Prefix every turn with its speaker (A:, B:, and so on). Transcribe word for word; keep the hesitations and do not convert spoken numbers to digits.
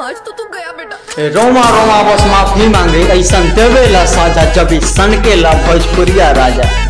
A: आज तो तू गया बेटा।
B: रोमा रोमा बस माफी मांगे ऐसा देवे ला साजा जब सन के ला भोजपुरिया राजा।